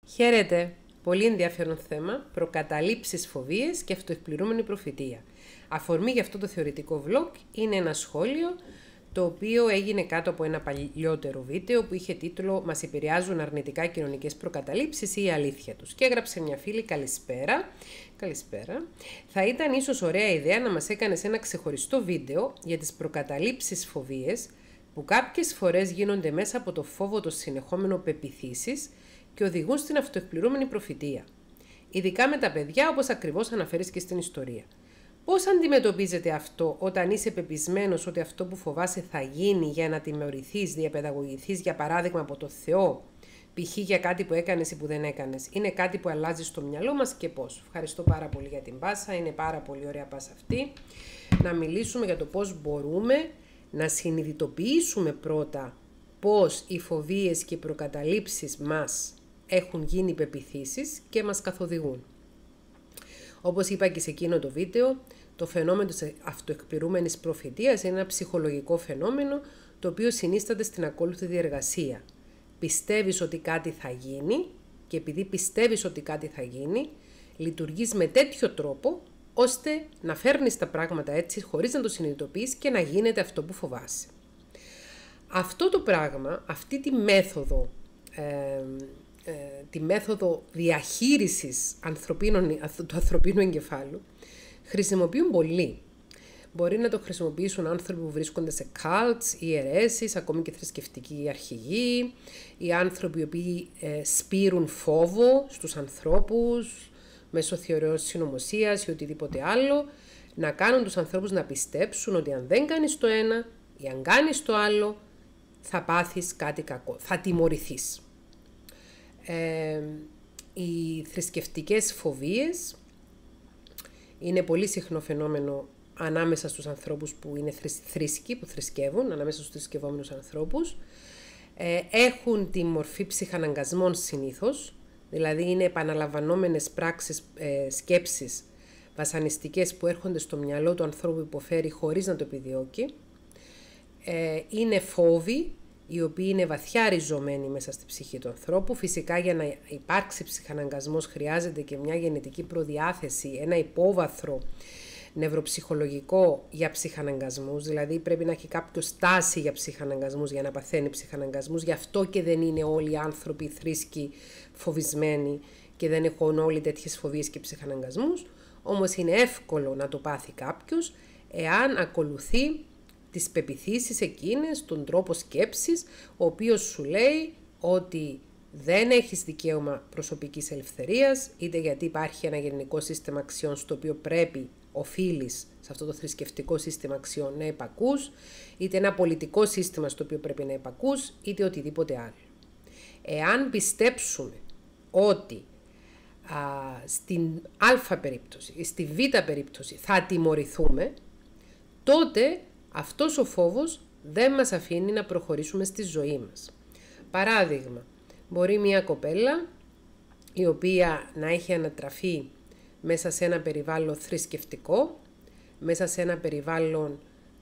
Χαίρετε! Πολύ ενδιαφέρον θέμα, προκαταλήψεις, φοβίες και αυτοεκπληρούμενη προφητεία. Αφορμή για αυτό το θεωρητικό vlog είναι ένα σχόλιο το οποίο έγινε κάτω από ένα παλιότερο βίντεο που είχε τίτλο «Μας επηρεάζουν αρνητικά κοινωνικές προκαταλήψεις ή η αλήθεια τους». Και έγραψε μια φίλη «Καλησπέρα». Καλησπέρα. Θα ήταν ίσως ωραία ιδέα να μας έκανες ένα ξεχωριστό βίντεο για τις προκαταλήψεις, φοβίες που κάποιες φορές γίνονται μέσα από το φόβο των συνεχόμενων πεποιθήσεις και οδηγούν στην αυτοεκπληρούμενη προφητεία. Ειδικά με τα παιδιά, όπως ακριβώς αναφέρεις και στην ιστορία. Πώς αντιμετωπίζεται αυτό όταν είσαι πεπισμένος ότι αυτό που φοβάσαι θα γίνει για να τιμωρηθείς, διαπαιδαγωγηθείς, για παράδειγμα από το Θεό, π.χ. για κάτι που έκανες ή που δεν έκανες. Είναι κάτι που αλλάζει στο μυαλό μας και πώς. Ευχαριστώ πάρα πολύ για την πάσα, είναι πάρα πολύ ωραία πάσα αυτή. Να μιλήσουμε για το πώς μπορούμε να συνειδητοποιήσουμε πρώτα πώς οι φοβίες και οι προκαταλήψεις μας έχουν γίνει πεποιθήσεις και μας καθοδηγούν. Όπως είπα και σε εκείνο το βίντεο, το φαινόμενο της αυτοεκπληρούμενης προφητείας είναι ένα ψυχολογικό φαινόμενο το οποίο συνίσταται στην ακόλουθη διεργασία. Πιστεύεις ότι κάτι θα γίνει και επειδή πιστεύεις ότι κάτι θα γίνει, λειτουργείς με τέτοιο τρόπο ώστε να φέρνεις τα πράγματα έτσι χωρίς να το συνειδητοποιείς και να γίνεται αυτό που φοβάσαι. Αυτό το πράγμα, αυτή τη μέθοδο διαχείρισης του ανθρωπίνου εγκεφάλου χρησιμοποιούν πολλοί. Μπορεί να το χρησιμοποιήσουν άνθρωποι που βρίσκονται σε cults, ιερέσεις, ακόμη και θρησκευτικοί αρχηγοί, οι άνθρωποι οι οποίοι σπείρουν φόβο στους ανθρώπους μέσω θεωριών συνωμοσίας ή οτιδήποτε άλλο, να κάνουν τους ανθρώπους να πιστέψουν ότι αν δεν κάνεις το ένα ή αν κάνεις το άλλο θα πάθεις κάτι κακό, θα τιμωρηθείς. Οι θρησκευτικές φοβίες είναι πολύ συχνό φαινόμενο ανάμεσα στους ανθρώπους που είναι θρήσκοι, που θρησκεύουν, ανάμεσα στους θρησκευόμενους ανθρώπους. Έχουν τη μορφή ψυχαναγκασμών συνήθως, δηλαδή είναι επαναλαμβανόμενες πράξεις, σκέψεις βασανιστικές που έρχονται στο μυαλό του ανθρώπου που υποφέρει χωρίς να το επιδιώκει. Είναι φόβοι οι οποίοι είναι βαθιά ριζωμένοι μέσα στη ψυχή του ανθρώπου. Φυσικά για να υπάρξει ψυχαναγκασμός χρειάζεται και μια γενετική προδιάθεση, ένα υπόβαθρο νευροψυχολογικό για ψυχαναγκασμούς, δηλαδή πρέπει να έχει κάποιο στάση για ψυχαναγκασμούς για να παθαίνει ψυχαναγκασμούς, γι' αυτό και δεν είναι όλοι οι άνθρωποι θρήσκοι φοβισμένοι και δεν έχουν όλοι τέτοιες φοβίες και ψυχαναγκασμούς, όμως είναι εύκολο να το πάθει κάποιος εάν ακολουθεί τις πεποιθήσεις εκείνες, τον τρόπο σκέψης, ο οποίος σου λέει ότι δεν έχεις δικαίωμα προσωπικής ελευθερίας, είτε γιατί υπάρχει ένα γενικό σύστημα αξιών στο οποίο οφείλεις σε αυτό το θρησκευτικό σύστημα αξιών να υπακούς, είτε ένα πολιτικό σύστημα στο οποίο πρέπει να υπακούς, είτε οτιδήποτε άλλο. Εάν πιστέψουμε ότι στην α περίπτωση ή στη β περίπτωση θα τιμωρηθούμε, τότε αυτός ο φόβος δεν μας αφήνει να προχωρήσουμε στη ζωή μας. Παράδειγμα, μπορεί μια κοπέλα η οποία να έχει ανατραφεί μέσα σε ένα περιβάλλον θρησκευτικό, μέσα σε ένα περιβάλλον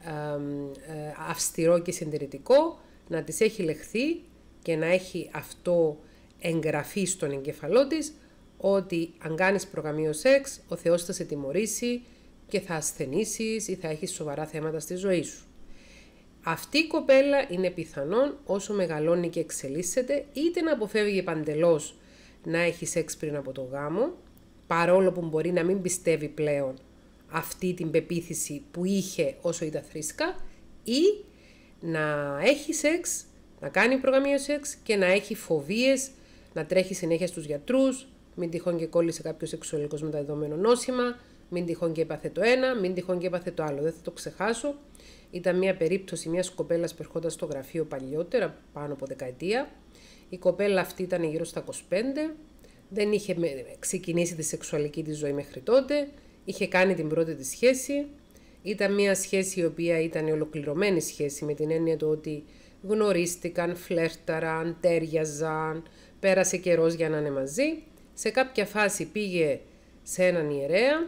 αυστηρό και συντηρητικό, να της έχει λεχθεί και να έχει αυτό εγγραφεί στον εγκεφαλό της, ότι αν κάνεις προγαμείο σεξ, ο Θεός θα σε τιμωρήσει και θα ασθενήσεις ή θα έχεις σοβαρά θέματα στη ζωή σου. Αυτή η κοπέλα είναι πιθανόν όσο μεγαλώνει και εξελίσσεται είτε να αποφεύγει παντελώς να έχει σεξ πριν από το γάμο, παρόλο που μπορεί να μην πιστεύει πλέον αυτή την πεποίθηση που είχε όσο ήταν θρήσκα, ή να έχει σεξ, να κάνει προγαμείο σεξ και να έχει φοβίες, να τρέχει συνέχεια στους γιατρούς, μην τυχόν και κόλλησε κάποιο σεξουαλικός μεταδεδομένο νόσημα, μην τυχόν και έπαθε το ένα, μην τυχόν και έπαθε το άλλο. Δεν θα το ξεχάσω. Ήταν μια περίπτωση μιας κοπέλας που ερχόταν στο γραφείο παλιότερα, πάνω από δεκαετία. Η κοπέλα αυτή ήταν γύρω στα 25, δεν είχε ξεκινήσει τη σεξουαλική της ζωή μέχρι τότε, είχε κάνει την πρώτη της σχέση. Ήταν μια σχέση η οποία ήταν ολοκληρωμένη σχέση με την έννοια του ότι γνωρίστηκαν, φλέρταραν, τέριαζαν, πέρασε καιρός για να είναι μαζί. Σε κάποια φάση πήγε σε έναν ιερέα,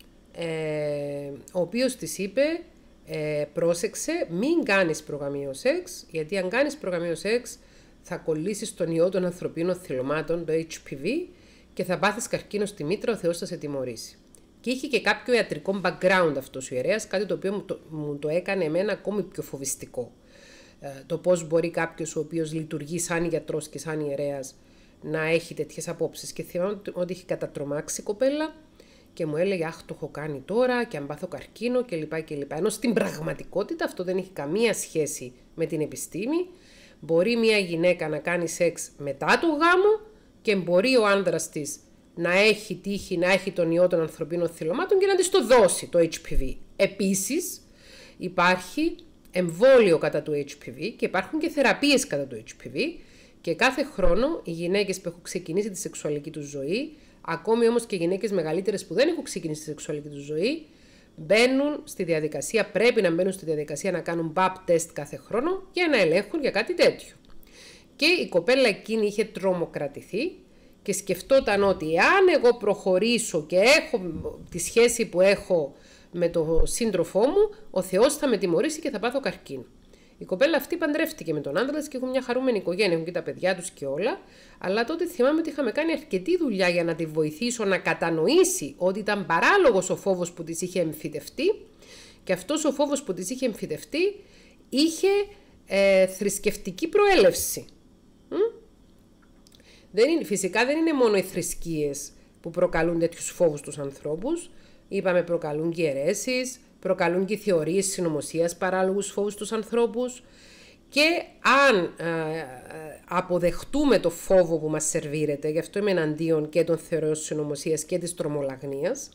ο οποίος της είπε πρόσεξε, μην κάνεις προγαμείο σεξ, γιατί αν κάνεις προγαμείο σεξ θα κολλήσεις τον ιό των ανθρωπίνων θυλωμάτων, το HPV, και θα πάθεις καρκίνο στη μήτρα, ο Θεός θα σε τιμωρήσει. Και είχε και κάποιο ιατρικό background αυτός ο ιερέας, κάτι το οποίο μου το έκανε εμένα ακόμη πιο φοβιστικό. Το πώς μπορεί κάποιος ο οποίος λειτουργεί σαν γιατρός και σαν ιερέας να έχει τέτοιες απόψεις. Και θυμάμαι ότι είχε κατατρομάξει η κοπέλα και μου έλεγε «Αχ, το έχω κάνει τώρα και αν πάθω καρκίνο» κλπ. Ενώ στην πραγματικότητα αυτό δεν έχει καμία σχέση με την επιστήμη. Μπορεί μια γυναίκα να κάνει σεξ μετά το γάμο και μπορεί ο άνδρας της να έχει τύχει, να έχει τον ιό των ανθρωπίνων θυλωμάτων και να της το δώσει το HPV. Επίσης, υπάρχει εμβόλιο κατά του HPV και υπάρχουν και θεραπείες κατά του HPV και κάθε χρόνο οι γυναίκες που έχουν ξεκινήσει τη σεξουαλική τους ζωή, ακόμη όμως και γυναίκες μεγαλύτερες που δεν έχουν ξεκινήσει τη σεξουαλική τους ζωή, μπαίνουν στη διαδικασία, πρέπει να μπαίνουν στη διαδικασία να κάνουν BAP test κάθε χρόνο για να ελέγχουν για κάτι τέτοιο. Και η κοπέλα εκείνη είχε τρομοκρατηθεί και σκεφτόταν ότι εάν εγώ προχωρήσω και έχω τη σχέση που έχω με τον σύντροφό μου, ο Θεός θα με τιμωρήσει και θα πάθω καρκίνο. Η κοπέλα αυτή παντρεύτηκε με τον άντρα της και έχουν μια χαρούμενη οικογένεια, έχουν και τα παιδιά τους και όλα. Αλλά τότε θυμάμαι ότι είχαμε κάνει αρκετή δουλειά για να τη βοηθήσω να κατανοήσει ότι ήταν παράλογος ο φόβος που της είχε εμφυτευτεί και αυτός ο φόβος που της είχε εμφυτευτεί είχε θρησκευτική προέλευση. Φυσικά δεν είναι μόνο οι θρησκείες που προκαλούν τέτοιους φόβους στους ανθρώπους. Είπαμε προκαλούν και αιρέσεις, προκαλούν και θεωρίες συνωμοσίας παράλογους φόβους στους ανθρώπους και αν αποδεχτούμε το φόβο που μας σερβίρεται, γι' αυτό είμαι εναντίον και των θεωριών συνωμοσίας και της τρομολαγνίας,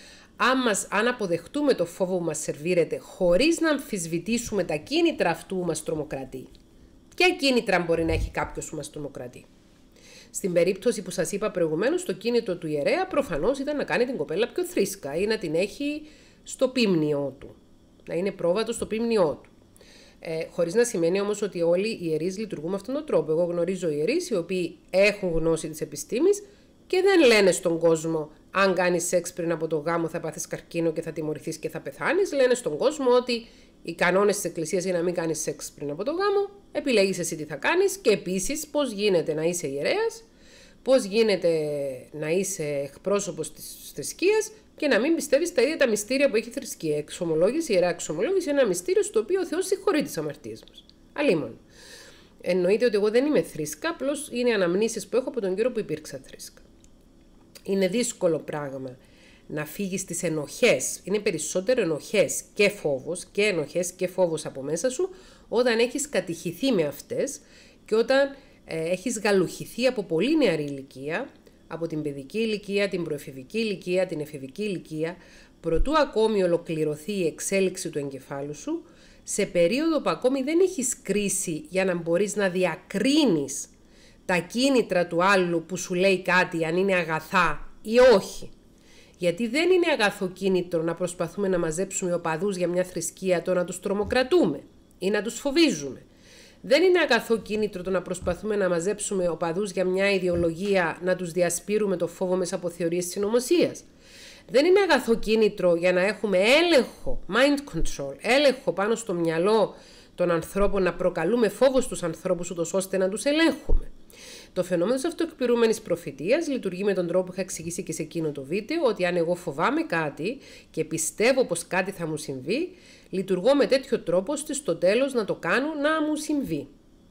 αν αποδεχτούμε το φόβο που μας σερβίρεται χωρίς να αμφισβητήσουμε τα κίνητρα αυτού που μας τρομοκρατεί. Ποια κίνητρα μπορεί να έχει κάποιος που μας τρομοκρατεί? Στην περίπτωση που σας είπα προηγουμένως, το κίνητρο του ιερέα προφανώς ήταν να κάνει την κοπέλα πιο θρήσκα ή να την έχει στο πίμνιό του, να είναι πρόβατο στο πίμνιό του. Χωρίς να σημαίνει όμως ότι όλοι οι ιερείς λειτουργούν με αυτόν τον τρόπο. Εγώ γνωρίζω ιερείς οι οποίοι έχουν γνώση της επιστήμης και δεν λένε στον κόσμο αν κάνεις σεξ πριν από το γάμο θα πάθεις καρκίνο και θα τιμωρηθείς και θα πεθάνεις. Λένε στον κόσμο ότι οι κανόνες της Εκκλησίας είναι να μην κάνεις σεξ πριν από το γάμο, επιλέγεις εσύ τι θα κάνεις και επίσης πώς γίνεται να είσαι ιερέας, πώς γίνεται να είσαι εκπρόσωπος της θρησκείας και να μην πιστεύεις τα ίδια τα μυστήρια που έχει η θρησκεία. Εξομολόγηση, ιερά εξομολόγηση είναι ένα μυστήριο στο οποίο ο Θεός συγχωρεί τις αμαρτίες μας. Αλλήμον. Εννοείται ότι εγώ δεν είμαι θρήσκα, απλώς είναι αναμνήσεις που έχω από τον καιρό που υπήρξα θρήσκα. Είναι δύσκολο πράγμα να φύγεις τις ενοχές. Είναι περισσότερο ενοχές και φόβος και ενοχές και φόβος από μέσα σου όταν έχεις κατηχηθεί με αυτές και όταν έχεις γαλουχηθεί από πολύ νεαρή ηλικία, από την παιδική ηλικία, την προεφηβική ηλικία, την εφηβική ηλικία, προτού ακόμη ολοκληρωθεί η εξέλιξη του εγκεφάλου σου, σε περίοδο που ακόμη δεν έχεις κρίση για να μπορείς να διακρίνεις τα κίνητρα του άλλου που σου λέει κάτι, αν είναι αγαθά ή όχι. Γιατί δεν είναι αγαθό κίνητρο να προσπαθούμε να μαζέψουμε οπαδούς για μια θρησκεία, το να τους τρομοκρατούμε ή να τους φοβίζουμε. Δεν είναι αγαθό κίνητρο το να προσπαθούμε να μαζέψουμε οπαδούς για μια ιδεολογία, να τους διασπείρουμε το φόβο μέσα από θεωρίες συνωμοσίας. Δεν είναι αγαθό κίνητρο για να έχουμε έλεγχο, mind control, έλεγχο πάνω στο μυαλό των ανθρώπων, να προκαλούμε φόβο στους ανθρώπους ούτως ώστε να τους ελέγχουμε. Το φαινόμενο της αυτοεκπληρούμενης προφητείας λειτουργεί με τον τρόπο που είχα εξηγήσει και σε εκείνο το βίντεο, ότι αν εγώ φοβάμαι κάτι και πιστεύω πως κάτι θα μου συμβεί, λειτουργώ με τέτοιο τρόπο ώστε στο τέλος να το κάνω να μου συμβεί.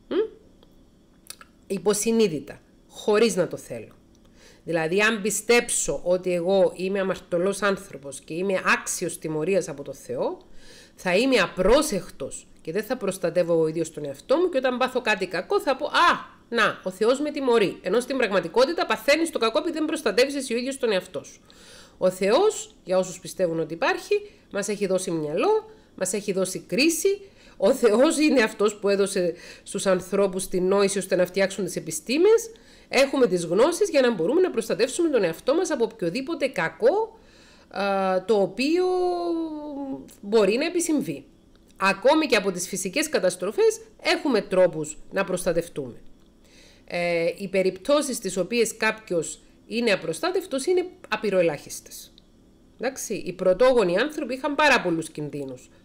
Υποσυνείδητα, χωρίς να το θέλω. Δηλαδή, αν πιστέψω ότι εγώ είμαι αμαρτωλός άνθρωπος και είμαι άξιος τιμωρίας από το Θεό, θα είμαι απρόσεχτος και δεν θα προστατεύω ο ίδιος τον εαυτό μου και όταν πάθω κάτι κακό θα πω «Α, να, ο Θεός με τιμωρεί». Ενώ στην πραγματικότητα παθαίνεις το κακό επειδή δεν προστατεύεις εσύ ο ίδιος τον εαυτό σου. Ο Θεός, για όσους πιστεύουν ότι υπάρχει, μας έχει δώσει μυαλό, μας έχει δώσει κρίση. Ο Θεός είναι αυτός που έδωσε στους ανθρώπους την νόηση ώστε να φτιάξουν τις επιστήμες. Έχουμε τις γνώσεις για να μπορούμε να προστατεύσουμε τον εαυτό μας από οποιοδήποτε κακό το οποίο μπορεί να επισυμβεί. Ακόμη και από τις φυσικές καταστροφές έχουμε τρόπους να προστατευτούμε. Οι περιπτώσεις στις οποίες κάποιος είναι απροστάτευτος είναι απειροελάχιστες. Εντάξει, οι πρωτόγονοι άνθρωποι είχαν πάρα πολλούς κινδύνους.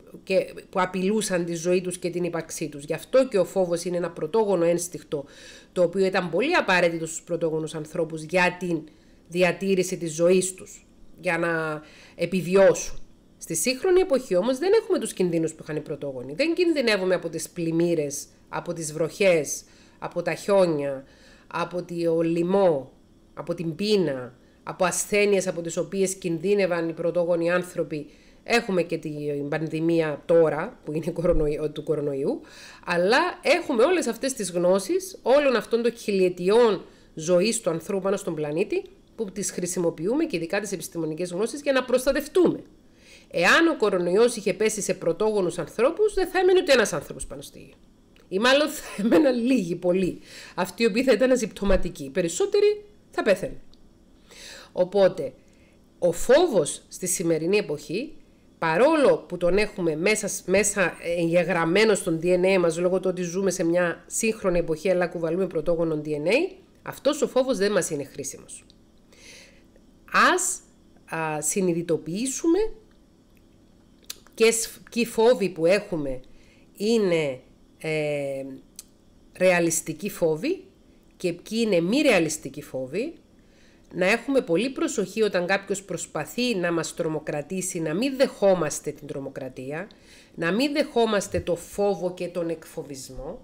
που απειλούσαν τη ζωή τους και την ύπαρξή τους. Γι' αυτό και ο φόβος είναι ένα πρωτόγονο ένστικτο, το οποίο ήταν πολύ απαραίτητο στους πρωτόγονους ανθρώπους για την διατήρηση της ζωής τους, για να επιβιώσουν. Στη σύγχρονη εποχή όμως δεν έχουμε τους κινδύνους που είχαν οι πρωτόγονοι. Δεν κινδυνεύουμε από τις πλημμύρες, από τις βροχές, από τα χιόνια, από το λοιμό, από την πείνα, από ασθένειες από τις οποίες κινδύνευαν οι πρωτόγονοι άνθρωποι. Έχουμε και την πανδημία τώρα, που είναι του κορονοϊού, αλλά έχουμε όλες αυτές τις γνώσεις, όλων αυτών των χιλιετιών ζωής του ανθρώπου πάνω στον πλανήτη, που τις χρησιμοποιούμε και ειδικά τις επιστημονικές γνώσεις για να προστατευτούμε. Εάν ο κορονοϊός είχε πέσει σε πρωτόγονους ανθρώπους, δεν θα έμενε ούτε ένας άνθρωπος πάνω στη γη. Ή μάλλον θα έμεναν λίγοι, πολλοί. Αυτοί οι οποίοι θα ήταν ασυμπτωματικοί. Οι περισσότεροι θα πέθαιναν. Οπότε, ο φόβος στη σημερινή εποχή, παρόλο που τον έχουμε μέσα εγγεγραμμένο στον DNA μας, λόγω του ότι ζούμε σε μια σύγχρονη εποχή, αλλά κουβαλούμε πρωτόγονο DNA, αυτός ο φόβος δεν μας είναι χρήσιμος. Ας συνειδητοποιήσουμε και οι φόβοι που έχουμε είναι ρεαλιστικοί φόβοι και ποιοι είναι μη ρεαλιστικοί φόβοι. Να έχουμε πολύ προσοχή όταν κάποιος προσπαθεί να μας τρομοκρατήσει, να μην δεχόμαστε την τρομοκρατία, να μην δεχόμαστε το φόβο και τον εκφοβισμό,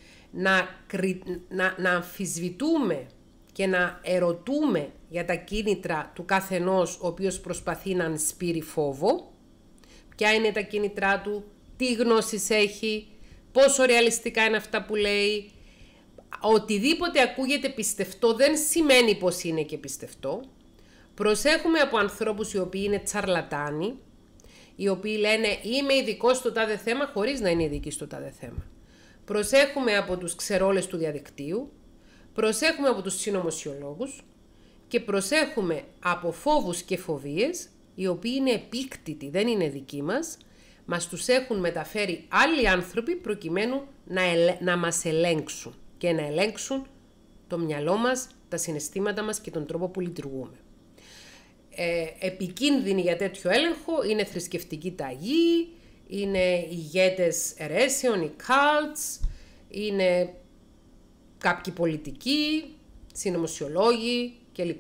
να αμφισβητούμε και να ερωτούμε για τα κίνητρα του καθενός ο οποίος προσπαθεί να ανσπείρει φόβο, ποια είναι τα κίνητρά του, τι γνώσεις έχει, πόσο ρεαλιστικά είναι αυτά που λέει. Οτιδήποτε ακούγεται πιστευτό δεν σημαίνει πως είναι και πιστευτό. Προσέχουμε από ανθρώπους οι οποίοι είναι τσαρλατάνοι, οι οποίοι λένε είμαι ειδικός στο τάδε θέμα χωρίς να είναι ειδικοί στο τάδε θέμα. Προσέχουμε από τους ξερόλες του διαδικτύου, προσέχουμε από τους συνωμοσιολόγους και προσέχουμε από φόβους και φοβίες οι οποίοι είναι επίκτητοι, δεν είναι δικοί μας τους έχουν μεταφέρει άλλοι άνθρωποι προκειμένου να μας ελέγξουν και να ελέγξουν το μυαλό μας, τα συναισθήματα μας και τον τρόπο που λειτουργούμε. Επικίνδυνοι για τέτοιο έλεγχο είναι θρησκευτικοί ταγοί, είναι ηγέτες αιρέσεων, οι cults, είναι κάποιοι πολιτικοί, συνωμοσιολόγοι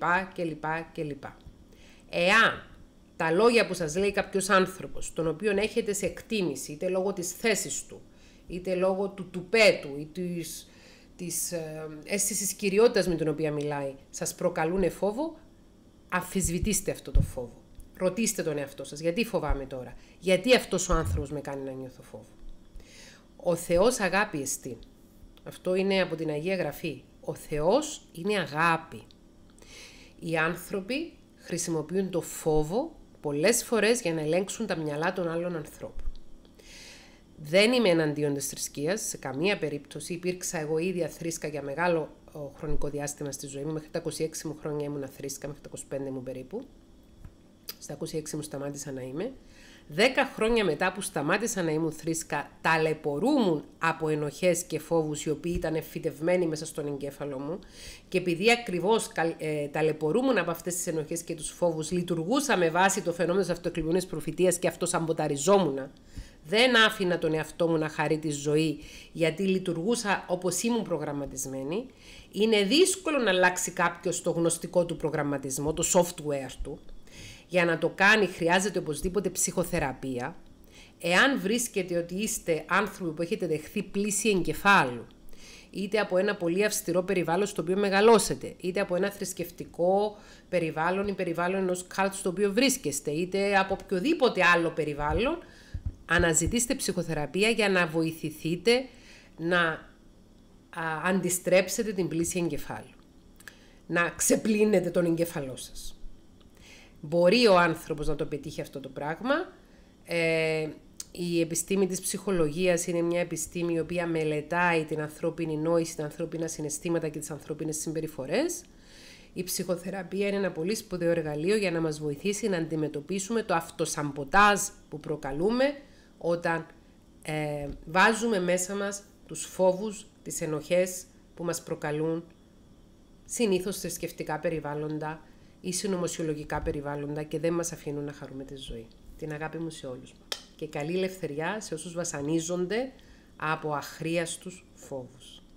κλπ. Εάν τα λόγια που σας λέει κάποιος άνθρωπος, τον οποίον έχετε σε εκτίμηση, είτε λόγω της θέσης του, είτε λόγω του τουπέτου ή της αίσθησης κυριότητας με την οποία μιλάει, σας προκαλούν φόβο, αμφισβητήστε αυτό το φόβο. Ρωτήστε τον εαυτό σας, γιατί φοβάμαι τώρα, γιατί αυτός ο άνθρωπος με κάνει να νιώθω φόβο. Ο Θεός αγάπη εστί. Αυτό είναι από την Αγία Γραφή. Ο Θεός είναι αγάπη. Οι άνθρωποι χρησιμοποιούν το φόβο πολλές φορές για να ελέγξουν τα μυαλά των άλλων ανθρώπων. Δεν είμαι εναντίον της θρησκείας, σε καμία περίπτωση. Υπήρξα εγώ ίδια θρήσκα για μεγάλο χρονικό διάστημα στη ζωή μου. Μέχρι τα 26 μου χρόνια ήμουν θρήσκα, μέχρι τα 25 μου περίπου. Στα 26 μου σταμάτησα να είμαι. 10 χρόνια μετά που σταμάτησα να ήμουν θρήσκα, ταλαιπωρούμουν από ενοχές και φόβους οι οποίοι ήταν φυτευμένοι μέσα στον εγκέφαλο μου και επειδή ακριβώς ταλαιπωρούμουν από αυτές τις ενοχές και τους φόβους, λειτουργούσα με βάση το φαινόμενο της αυτοεκλειπωμένης προφητείας και αυτό σαμποταριζόμουν. Δεν άφηνα τον εαυτό μου να χαρεί τη ζωή γιατί λειτουργούσα όπως ήμουν προγραμματισμένη. Είναι δύσκολο να αλλάξει κάποιος το γνωστικό του προγραμματισμό, το software του. Για να το κάνει χρειάζεται οπωσδήποτε ψυχοθεραπεία. Εάν βρίσκετε ότι είστε άνθρωποι που έχετε δεχθεί πλήση εγκεφάλου, είτε από ένα πολύ αυστηρό περιβάλλον στο οποίο μεγαλώσετε, είτε από ένα θρησκευτικό περιβάλλον ή περιβάλλον ενός cult στο οποίο βρίσκεστε, είτε από οποιοδήποτε άλλο περιβάλλον, αναζητήστε ψυχοθεραπεία για να βοηθηθείτε να αντιστρέψετε την πλήση εγκεφάλου. Να ξεπλύνετε τον εγκεφαλό σας. Μπορεί ο άνθρωπος να το πετύχει αυτό το πράγμα. Η επιστήμη της ψυχολογίας είναι μια επιστήμη η οποία μελετάει την ανθρώπινη νόηση, τα ανθρώπινα συναισθήματα και τις ανθρώπινες συμπεριφορές. Η ψυχοθεραπεία είναι ένα πολύ σπουδαίο εργαλείο για να μας βοηθήσει να αντιμετωπίσουμε το αυτοσαμποτάζ που προκαλούμε όταν βάζουμε μέσα μας τους φόβους, τις ενοχές που μας προκαλούν συνήθως θρησκευτικά περιβάλλοντα ή συνωμοσιολογικά περιβάλλοντα και δεν μας αφήνουν να χαρούμε τη ζωή. Την αγάπη μου σε όλους. και καλή ελευθεριά σε όσους βασανίζονται από αχρίαστους φόβους.